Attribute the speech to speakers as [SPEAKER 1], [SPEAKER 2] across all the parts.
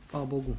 [SPEAKER 1] Chwała Bogu.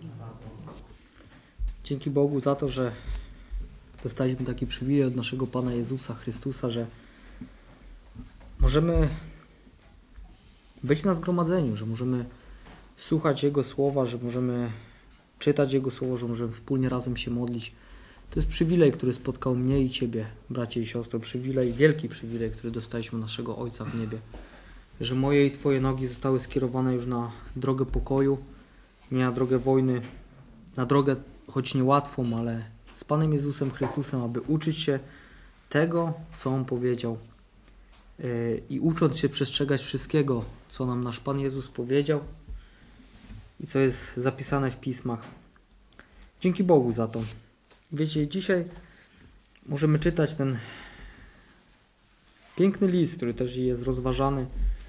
[SPEAKER 1] Dzięki Bogu za to, że dostaliśmy taki przywilej od naszego Pana Jezusa Chrystusa, że możemy być na zgromadzeniu, że możemy słuchać Jego słowa, że możemy czytać Jego słowo, że możemy wspólnie razem się modlić. To jest przywilej, który spotkał mnie i Ciebie, bracie i siostro. Przywilej, wielki przywilej, który dostaliśmy od naszego Ojca w niebie. Że moje i Twoje nogi zostały skierowane już na drogę pokoju, nie na drogę wojny, na drogę choć niełatwą, ale z Panem Jezusem Chrystusem, aby uczyć się tego, co On powiedział. I ucząc się przestrzegać wszystkiego, co nam nasz Pan Jezus powiedział i co jest zapisane w Pismach. Dzięki Bogu za to. Wiecie, dzisiaj możemy czytać ten piękny list, który też jest rozważany.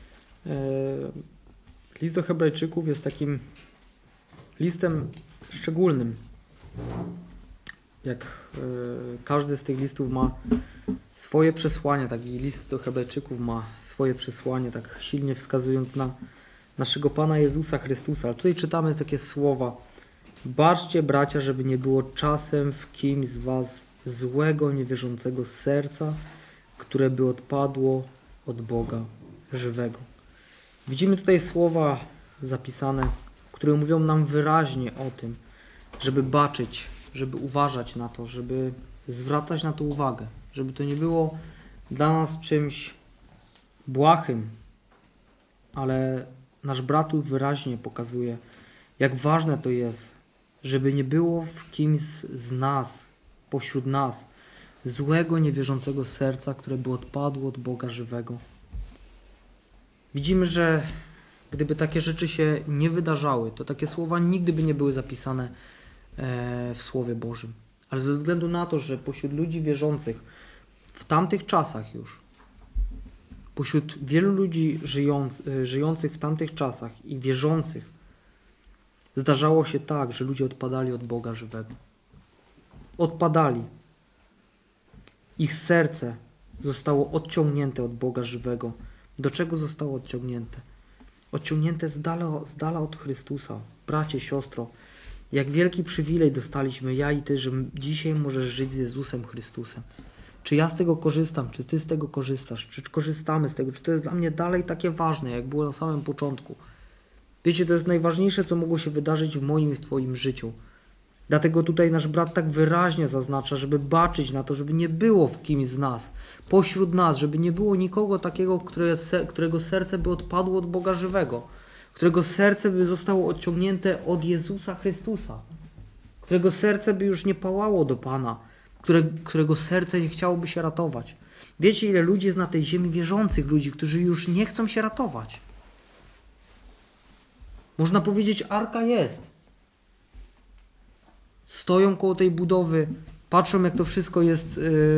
[SPEAKER 1] List do Hebrajczyków jest takim listem szczególnym. Jak każdy z tych listów ma swoje przesłanie, taki list do Hebrajczyków ma swoje przesłanie, tak silnie wskazując na naszego Pana Jezusa Chrystusa. Ale tutaj czytamy takie słowa: baczcie, bracia, żeby nie było czasem w kimś z was złego, niewierzącego serca, które by odpadło od Boga żywego. Widzimy tutaj słowa zapisane, które mówią nam wyraźnie o tym, żeby baczyć, żeby uważać na to, żeby zwracać na to uwagę, żeby to nie było dla nas czymś błahym, ale nasz brat tu wyraźnie pokazuje, jak ważne to jest, żeby nie było w kimś z nas, pośród nas, złego, niewierzącego serca, które by odpadło od Boga żywego. Widzimy, że gdyby takie rzeczy się nie wydarzały, to takie słowa nigdy by nie były zapisane w Słowie Bożym. Ale ze względu na to, że pośród ludzi wierzących w tamtych czasach już, pośród wielu ludzi żyjących w tamtych czasach i wierzących, zdarzało się tak, że ludzie odpadali od Boga żywego. Odpadali. Ich serce zostało odciągnięte od Boga żywego. Do czego zostało odciągnięte? Odciągnięte z dala od Chrystusa. Bracie, siostro, jak wielki przywilej dostaliśmy ja i Ty, że dzisiaj możesz żyć z Jezusem Chrystusem. Czy ja z tego korzystam? Czy Ty z tego korzystasz? Czy korzystamy z tego? Czy to jest dla mnie dalej takie ważne, jak było na samym początku? Wiecie, to jest najważniejsze, co mogło się wydarzyć w moim i w Twoim życiu. Dlatego tutaj nasz brat tak wyraźnie zaznacza, żeby baczyć na to, żeby nie było w kimś z nas, pośród nas, żeby nie było nikogo takiego, którego serce by odpadło od Boga żywego, którego serce by zostało odciągnięte od Jezusa Chrystusa, którego serce by już nie pałało do Pana, którego serce nie chciałoby się ratować. Wiecie, ile ludzi jest na tej ziemi, wierzących ludzi, którzy już nie chcą się ratować. Można powiedzieć, arka jest. Stoją koło tej budowy, patrzą, jak to wszystko jest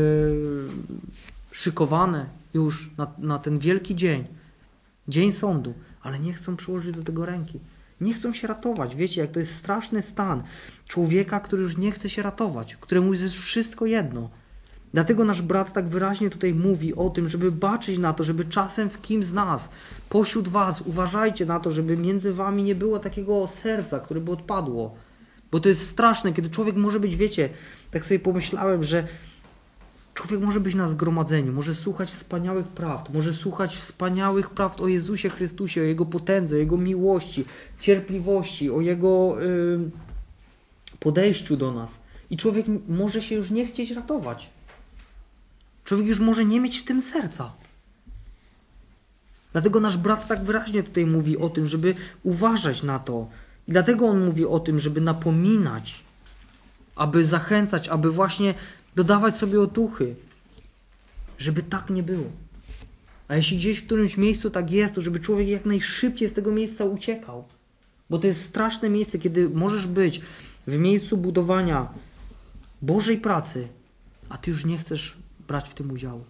[SPEAKER 1] szykowane już na ten wielki dzień, dzień sądu, ale nie chcą przyłożyć do tego ręki. Nie chcą się ratować. Wiecie, jak to jest straszny stan człowieka, który już nie chce się ratować, któremu jest wszystko jedno. Dlatego nasz brat tak wyraźnie tutaj mówi o tym, żeby baczyć na to, żeby czasem w kim z nas, pośród was, uważajcie na to, żeby między wami nie było takiego serca, które by odpadło. Bo to jest straszne, kiedy człowiek może być, wiecie, tak sobie pomyślałem, że człowiek może być na zgromadzeniu, może słuchać wspaniałych prawd, może słuchać wspaniałych prawd o Jezusie Chrystusie, o Jego potędze, o Jego miłości, cierpliwości, o Jego podejściu do nas. I człowiek może się już nie chcieć ratować. Człowiek już może nie mieć w tym serca. Dlatego nasz brat tak wyraźnie tutaj mówi o tym, żeby uważać na to. I dlatego on mówi o tym, żeby napominać, aby zachęcać, aby właśnie dodawać sobie otuchy, żeby tak nie było. A jeśli gdzieś w którymś miejscu tak jest, to żeby człowiek jak najszybciej z tego miejsca uciekał. Bo to jest straszne miejsce, kiedy możesz być w miejscu budowania Bożej pracy, a ty już nie chcesz brać w tym udziału.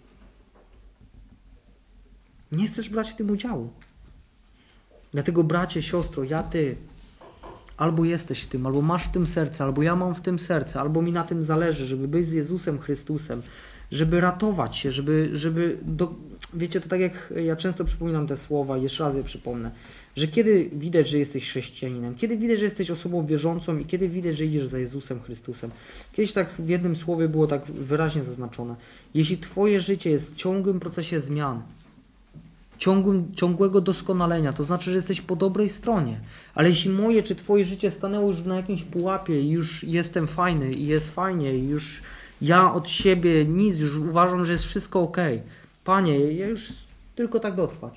[SPEAKER 1] Nie chcesz brać w tym udziału. Dlatego, bracie, siostro, ty albo jesteś w tym, albo masz w tym serce, albo ja mam w tym serce, albo mi na tym zależy, żeby być z Jezusem Chrystusem, żeby ratować się, żeby wiecie, to tak jak ja często przypominam te słowa, jeszcze raz je przypomnę, że kiedy widać, że jesteś chrześcijaninem, kiedy widać, że jesteś osobą wierzącą i kiedy widać, że idziesz za Jezusem Chrystusem. Kiedyś tak w jednym słowie było tak wyraźnie zaznaczone. Jeśli twoje życie jest w ciągłym procesie zmian, ciągłego doskonalenia, to znaczy, że jesteś po dobrej stronie. Ale jeśli moje czy twoje życie stanęło już na jakimś pułapie i już jestem fajny i jest fajnie i już ja od siebie nic, już uważam, że jest wszystko okej. Panie, ja już tylko tak dotrwać.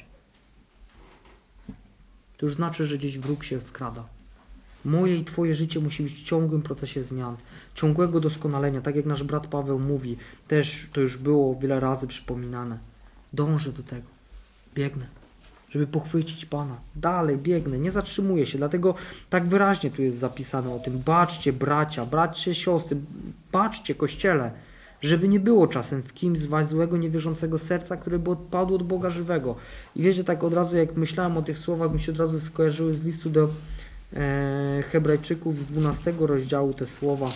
[SPEAKER 1] To już znaczy, że gdzieś wróg się wkrada. Moje i twoje życie musi być w ciągłym procesie zmian, ciągłego doskonalenia, tak jak nasz brat Paweł mówi, też to już było wiele razy przypominane. Dążę do tego, biegnę, żeby pochwycić Pana. Dalej biegnę, nie zatrzymuję się, dlatego tak wyraźnie tu jest zapisane o tym. Baczcie bracia, baczcie siostry, baczcie Kościele, żeby nie było czasem w kimś z was złego, niewierzącego serca, które by odpadło od Boga żywego. I wiecie, tak od razu jak myślałem o tych słowach, mi się od razu skojarzyły z listu do Hebrajczyków z 12 rozdziału te słowa.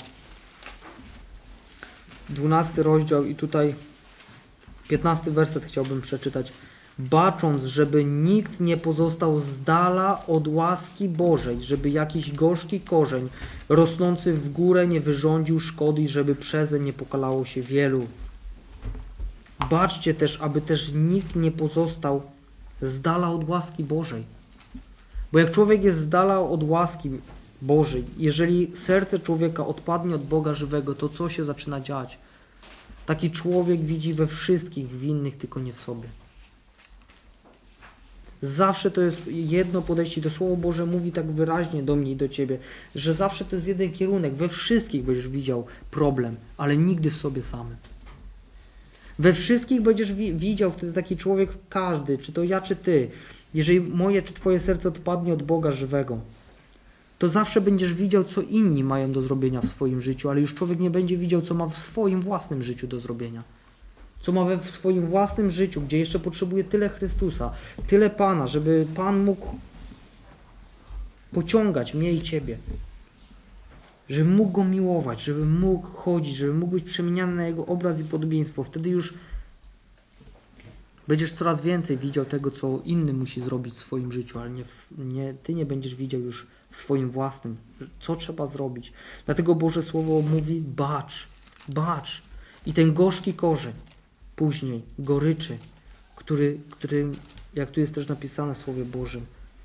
[SPEAKER 1] 12 rozdział i tutaj 15 werset chciałbym przeczytać. Bacząc, żeby nikt nie pozostał z dala od łaski Bożej, żeby jakiś gorzki korzeń rosnący w górę nie wyrządził szkody i żeby przeze nie pokalało się wielu. Baczcie też, aby też nikt nie pozostał z dala od łaski Bożej. Bo jak człowiek jest z dala od łaski Bożej, jeżeli serce człowieka odpadnie od Boga żywego, to co się zaczyna dziać? Taki człowiek widzi we wszystkich winnych, tylko nie w sobie. Zawsze to jest jedno podejście. To Słowo Boże mówi tak wyraźnie do mnie i do Ciebie, że zawsze to jest jeden kierunek. We wszystkich będziesz widział problem, ale nigdy w sobie samym. We wszystkich będziesz widział wtedy taki człowiek, każdy, czy to ja, czy Ty. Jeżeli moje, czy Twoje serce odpadnie od Boga żywego, to zawsze będziesz widział, co inni mają do zrobienia w swoim życiu, ale już człowiek nie będzie widział, co ma w swoim własnym życiu do zrobienia. Co ma w swoim własnym życiu, gdzie jeszcze potrzebuje tyle Chrystusa, tyle Pana, żeby Pan mógł pociągać mnie i Ciebie. Żebym mógł Go miłować, żebym mógł chodzić, żebym mógł być przemieniany na Jego obraz i podobieństwo. Wtedy już będziesz coraz więcej widział tego, co inny musi zrobić w swoim życiu, ale Ty nie będziesz widział już w swoim własnym, co trzeba zrobić. Dlatego Boże Słowo mówi bacz, bacz. I ten gorzki korzeń później, goryczy, który, jak tu jest też napisane w Słowie Bożym,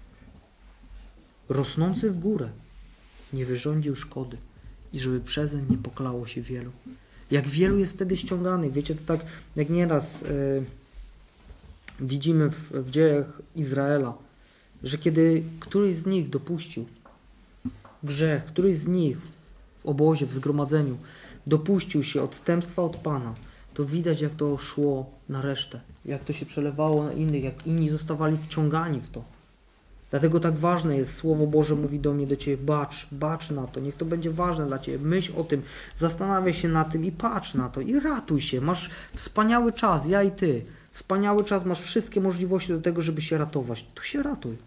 [SPEAKER 1] rosnący w górę, nie wyrządził szkody i żeby przezeń nie poklało się wielu. Jak wielu jest wtedy ściąganych, wiecie, to tak jak nieraz widzimy w dziejach Izraela, że kiedy któryś z nich dopuścił grzech, któryś z nich w obozie, w zgromadzeniu dopuścił się odstępstwa od Pana, to widać, jak to szło na resztę, jak to się przelewało na innych, jak inni zostawali wciągani w to. Dlatego tak ważne jest, Słowo Boże mówi do mnie, do Ciebie, bacz na to, niech to będzie ważne dla Ciebie, myśl o tym, zastanawiaj się na tym i patrz na to i ratuj się, masz wspaniały czas, ja i Ty, wspaniały czas, masz wszystkie możliwości do tego, żeby się ratować, to się ratuj.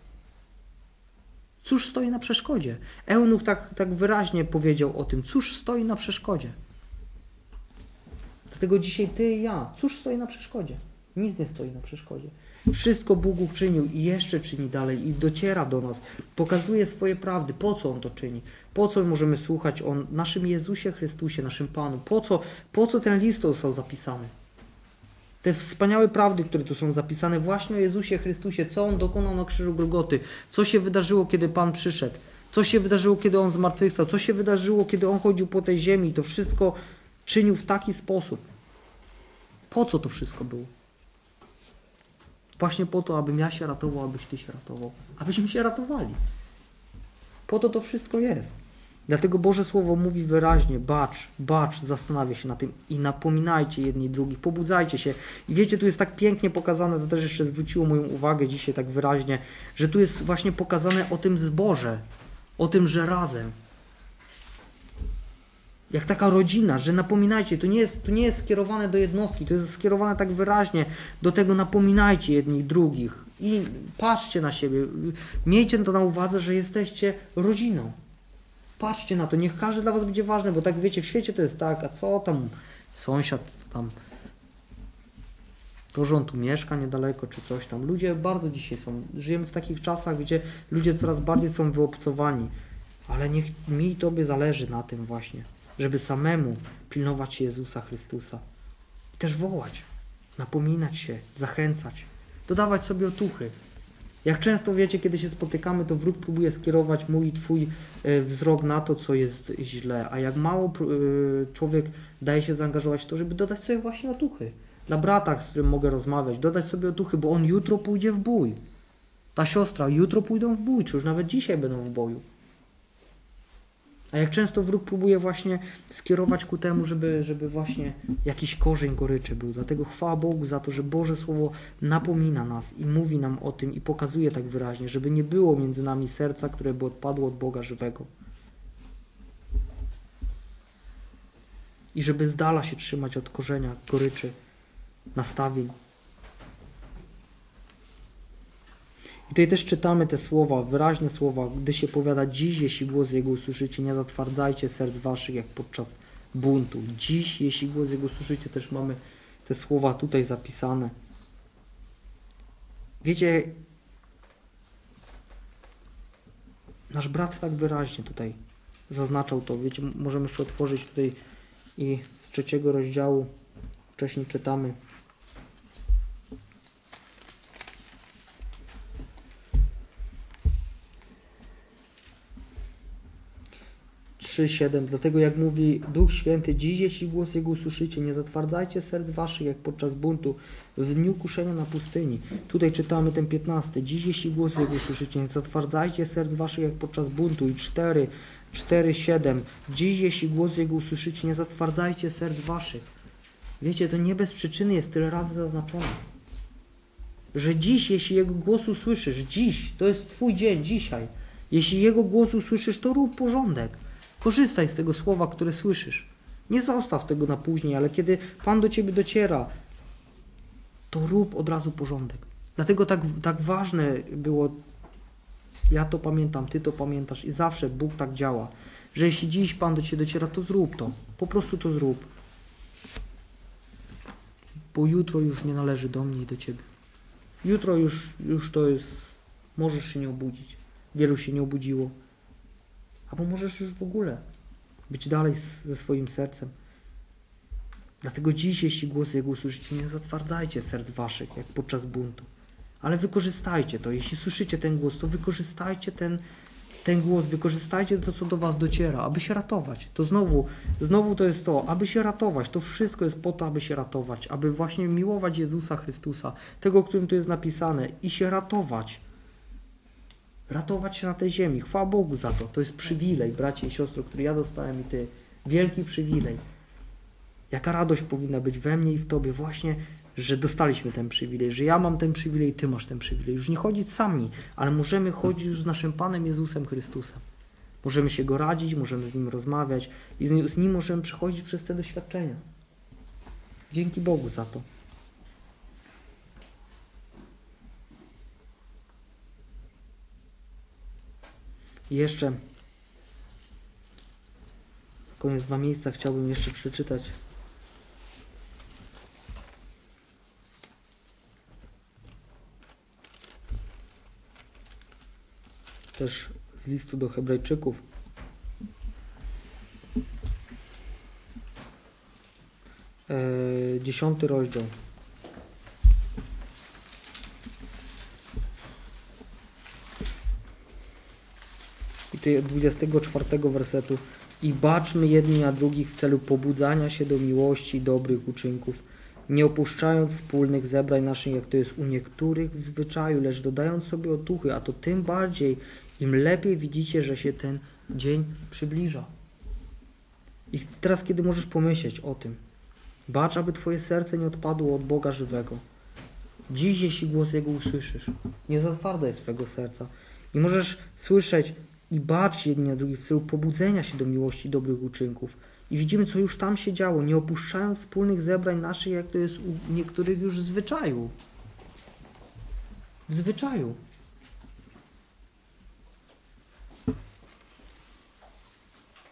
[SPEAKER 1] Cóż stoi na przeszkodzie? Eunuch tak wyraźnie powiedział o tym, cóż stoi na przeszkodzie? Dlatego dzisiaj Ty i ja, cóż stoi na przeszkodzie? Nic nie stoi na przeszkodzie. Wszystko Bóg uczynił i jeszcze czyni dalej i dociera do nas, pokazuje swoje prawdy. Po co On to czyni? Po co możemy słuchać o naszym Jezusie Chrystusie, naszym Panu? Po co ten list został zapisany? Te wspaniałe prawdy, które tu są zapisane właśnie o Jezusie Chrystusie, co On dokonał na krzyżu Golgoty, co się wydarzyło, kiedy Pan przyszedł, co się wydarzyło, kiedy On zmartwychwstał, co się wydarzyło, kiedy On chodził po tej ziemi, to wszystko czynił w taki sposób. Po co to wszystko było? Właśnie po to, abym ja się ratował, abyś Ty się ratował. Abyśmy się ratowali. Po to wszystko jest. Dlatego Boże Słowo mówi wyraźnie, bacz, zastanawia się na tym i napominajcie jedni drugich, pobudzajcie się. I wiecie, tu jest tak pięknie pokazane, to też jeszcze zwróciło moją uwagę dzisiaj tak wyraźnie, że tu jest właśnie pokazane o tym zborze, o tym, że razem. Jak taka rodzina, że napominajcie, to nie jest skierowane do jednostki, to jest skierowane tak wyraźnie do tego, napominajcie jednych drugich i patrzcie na siebie, miejcie to na uwadze, że jesteście rodziną. Patrzcie na to, niech każdy dla was będzie ważny, bo tak wiecie, w świecie to jest tak, a co tam sąsiad, co tam To, że on tu mieszka niedaleko, czy coś tam. Ludzie bardzo dzisiaj są, żyjemy w takich czasach, gdzie ludzie coraz bardziej są wyobcowani. Ale niech mi i Tobie zależy na tym właśnie, żeby samemu pilnować się Jezusa Chrystusa. I też wołać, napominać się, zachęcać, dodawać sobie otuchy. Jak często wiecie, kiedy się spotykamy, to wróg próbuje skierować mój i Twój wzrok na to, co jest źle, a jak mało człowiek daje się zaangażować w to, żeby dodać sobie właśnie otuchy. Dla brata, z którym mogę rozmawiać, dodać sobie otuchy, bo on jutro pójdzie w bój. Ta siostra, jutro pójdą w bój, czy już nawet dzisiaj będą w boju. A jak często wróg próbuje właśnie skierować ku temu, żeby właśnie jakiś korzeń goryczy był. Dlatego chwała Bogu za to, że Boże Słowo napomina nas i mówi nam o tym i pokazuje tak wyraźnie, żeby nie było między nami serca, które by odpadło od Boga żywego. I żeby z dala się trzymać od korzenia goryczy, nastawień. I tutaj też czytamy te słowa, wyraźne słowa, gdy się powiada dziś, jeśli głos Jego usłyszycie, nie zatwardzajcie serc waszych, jak podczas buntu. Dziś, jeśli głos Jego usłyszycie, też mamy te słowa tutaj zapisane. Wiecie, nasz brat tak wyraźnie tutaj zaznaczał to. Wiecie, możemy jeszcze otworzyć tutaj i z 3 rozdziału wcześniej czytamy. 3:7. Dlatego jak mówi Duch Święty, dziś jeśli głos Jego usłyszycie, nie zatwardzajcie serc waszych, jak podczas buntu w dniu kuszenia na pustyni. Tutaj czytamy ten 15. Dziś jeśli głos Jego usłyszycie, nie zatwardzajcie serc waszych, jak podczas buntu. I 4:7. Dziś jeśli głos Jego usłyszycie, nie zatwardzajcie serc waszych. Wiecie, to nie bez przyczyny jest tyle razy zaznaczone. Że dziś, jeśli Jego głos usłyszysz, dziś, to jest Twój dzień, dzisiaj. Jeśli Jego głos usłyszysz, to rób porządek. Korzystaj z tego słowa, które słyszysz. Nie zostaw tego na później, ale kiedy Pan do Ciebie dociera, to rób od razu porządek. Dlatego tak ważne było, ja to pamiętam, Ty to pamiętasz i zawsze Bóg tak działa, że jeśli dziś Pan do Ciebie dociera, to zrób to. Po prostu to zrób. Bo jutro już nie należy do mnie i do Ciebie. Jutro już to jest, możesz się nie obudzić. Wielu się nie obudziło. Albo możesz już w ogóle być dalej ze swoim sercem. Dlatego dziś, jeśli głos Jego usłyszycie, nie zatwardzajcie serc waszych, jak podczas buntu. Ale wykorzystajcie to. Jeśli słyszycie ten głos, to wykorzystajcie ten głos, wykorzystajcie to, co do was dociera, aby się ratować. To znowu to jest to, aby się ratować. To wszystko jest po to, aby się ratować. Aby właśnie miłować Jezusa Chrystusa, tego, o którym tu jest napisane, i się ratować. Ratować się na tej ziemi. Chwała Bogu za to. To jest przywilej, bracie i siostro, który ja dostałem i ty. Wielki przywilej. Jaka radość powinna być we mnie i w tobie właśnie, że dostaliśmy ten przywilej, że ja mam ten przywilej i ty masz ten przywilej. Już nie chodzić sami, ale możemy chodzić już z naszym Panem Jezusem Chrystusem. Możemy się Go radzić, możemy z Nim rozmawiać i z Nim możemy przechodzić przez te doświadczenia. Dzięki Bogu za to. I jeszcze na koniec 2 miejsca chciałbym jeszcze przeczytać. Też z listu do Hebrajczyków. Yy, 10 rozdział. I tutaj 24 wersetu. I baczmy jedni na drugich w celu pobudzania się do miłości i dobrych uczynków, nie opuszczając wspólnych zebrań naszych, jak to jest u niektórych w zwyczaju, lecz dodając sobie otuchy, a to tym bardziej, im lepiej widzicie, że się ten dzień przybliża. I teraz, kiedy możesz pomyśleć o tym, bacz, aby Twoje serce nie odpadło od Boga żywego. Dziś, jeśli głos Jego usłyszysz, nie zatwardzaj swego serca. I możesz słyszeć i bacz jedni na drugich w celu pobudzenia się do miłości i dobrych uczynków. I widzimy, co już tam się działo, nie opuszczając wspólnych zebrań naszych, jak to jest u niektórych już w zwyczaju. W zwyczaju.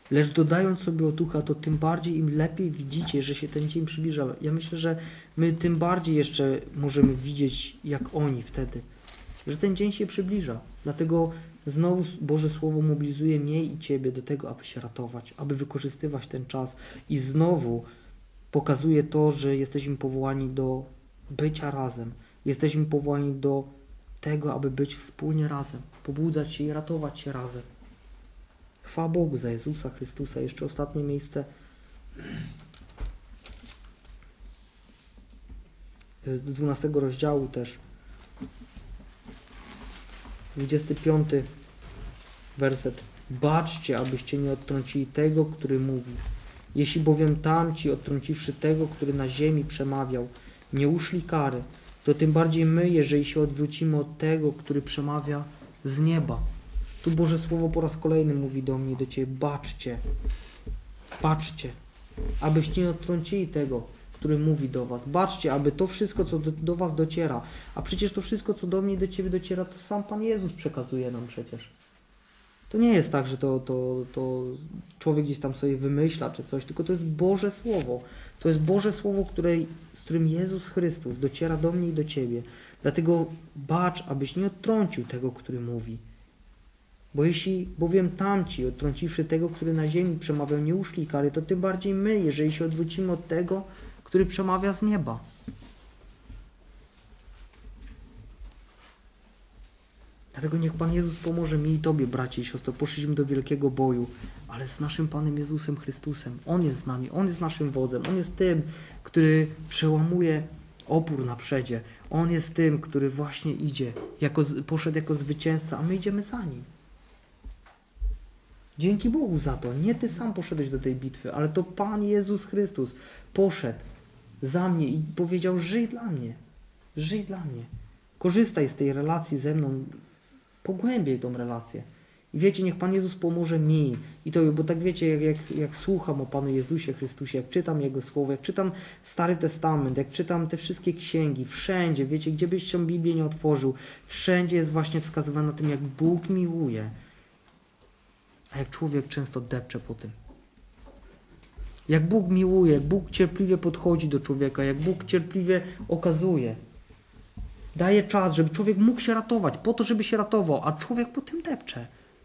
[SPEAKER 1] Lecz dodając sobie otucha, to tym bardziej im lepiej widzicie, że się ten dzień przybliża. Ja myślę, że my tym bardziej jeszcze możemy widzieć, jak oni wtedy, że ten dzień się przybliża. Dlatego znowu Boże Słowo mobilizuje mnie i Ciebie do tego, aby się ratować, aby wykorzystywać ten czas. I znowu pokazuje to, że jesteśmy powołani do bycia razem. Jesteśmy powołani do tego, aby być wspólnie razem, pobudzać się i ratować się razem. Chwała Bogu za Jezusa Chrystusa. Jeszcze ostatnie miejsce. Z 12 rozdziału też. 25 werset. Baczcie, abyście nie odtrącili tego, który mówi. Jeśli bowiem tamci, odtrąciwszy tego, który na ziemi przemawiał, nie uszli kary, to tym bardziej my, jeżeli się odwrócimy od tego, który przemawia z nieba. Tu Boże Słowo po raz kolejny mówi do mnie i do Ciebie, baczcie, baczcie, abyście nie odtrącili tego, który mówi do Was. Baczcie, aby to wszystko, co do Was dociera, a przecież to wszystko, co do mnie i do Ciebie dociera, to sam Pan Jezus przekazuje nam przecież. To nie jest tak, że to człowiek gdzieś tam sobie wymyśla czy coś, tylko to jest Boże Słowo. To jest Boże Słowo, z którym Jezus Chrystus dociera do mnie i do Ciebie. Dlatego bacz, abyś nie odtrącił tego, który mówi. Bo jeśli bowiem tamci, odtrąciwszy tego, który na ziemi przemawiał, nie uszli kary, to tym bardziej my, jeżeli się odwrócimy od tego, który przemawia z nieba. Dlatego niech Pan Jezus pomoże mi i Tobie, bracie i siostro. Poszliśmy do wielkiego boju, ale z naszym Panem Jezusem Chrystusem. On jest z nami, On jest naszym wodzem. On jest tym, który przełamuje opór na przedzie. On jest tym, który właśnie idzie, poszedł jako zwycięzca, a my idziemy za Nim. Dzięki Bogu za to. Nie Ty sam poszedłeś do tej bitwy, ale to Pan Jezus Chrystus poszedł za mnie i powiedział, żyj dla mnie. Żyj dla mnie. Korzystaj z tej relacji ze mną. Pogłębiaj tą relację. I wiecie, niech Pan Jezus pomoże mi i Tobie, bo tak wiecie, jak słucham o Panu Jezusie Chrystusie, jak czytam Jego Słowo, jak czytam Stary Testament, jak czytam te wszystkie księgi, wszędzie, wiecie, gdzie byś się Biblię nie otworzył, wszędzie jest właśnie wskazywane na tym, jak Bóg miłuje, a jak człowiek często depcze po tym. Jak Bóg miłuje, jak Bóg cierpliwie podchodzi do człowieka, jak Bóg cierpliwie okazuje. Daje czas, żeby człowiek mógł się ratować, po to, żeby się ratował, a człowiek po tym depcze.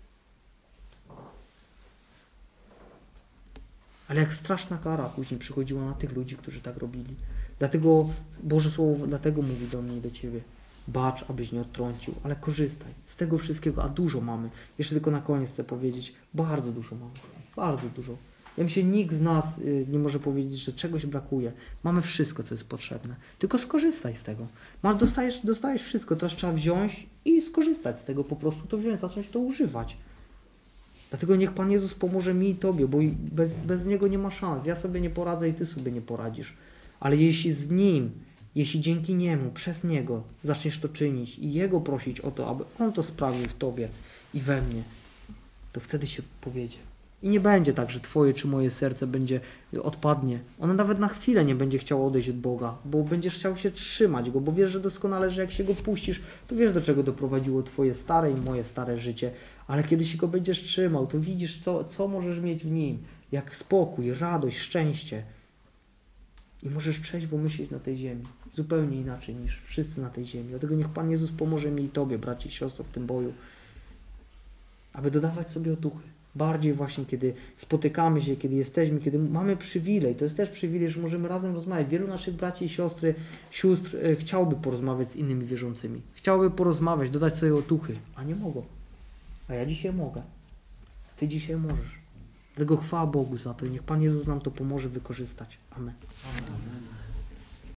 [SPEAKER 1] Ale jak straszna kara później przychodziła na tych ludzi, którzy tak robili. Dlatego Boże Słowo mówi do mnie i do Ciebie. Bacz, abyś nie odtrącił, ale korzystaj z tego wszystkiego, a dużo mamy. Jeszcze tylko na koniec chcę powiedzieć, bardzo dużo mamy. Bardzo dużo. Ja myślę, nikt z nas nie może powiedzieć, że czegoś brakuje. Mamy wszystko, co jest potrzebne. Tylko skorzystaj z tego. Dostajesz wszystko, teraz trzeba wziąć i skorzystać z tego, po prostu to wziąć, zacząć to używać. Dlatego niech Pan Jezus pomoże mi i Tobie, bo bez Niego nie ma szans. Ja sobie nie poradzę i Ty sobie nie poradzisz. Ale jeśli z Nim, jeśli dzięki Niemu, przez Niego zaczniesz to czynić i Jego prosić o to, aby On to sprawił w Tobie i we mnie, to wtedy się powiedzie. I nie będzie tak, że Twoje czy moje serce odpadnie. Ono nawet na chwilę nie będzie chciało odejść od Boga, bo będziesz chciał się trzymać Go, bo wiesz, że doskonale, że jak się Go puścisz, to wiesz, do czego doprowadziło Twoje stare i moje stare życie. Ale kiedy się Go będziesz trzymał, to widzisz, co możesz mieć w Nim. Jak spokój, radość, szczęście. I możesz trzeźwo myśleć na tej ziemi. Zupełnie inaczej niż wszyscy na tej ziemi. Dlatego niech Pan Jezus pomoże mi i Tobie, braci i siostro, w tym boju, aby dodawać sobie otuchy. Bardziej właśnie, kiedy spotykamy się, kiedy jesteśmy, kiedy mamy przywilej. To jest też przywilej, że możemy razem rozmawiać. Wielu naszych braci i sióstr chciałoby porozmawiać z innymi wierzącymi. Chciałoby porozmawiać, dodać sobie otuchy, a nie mogą. A ja dzisiaj mogę. Ty dzisiaj możesz. Dlatego chwała Bogu za to i niech Pan Jezus nam to pomoże wykorzystać. Amen.
[SPEAKER 2] Amen.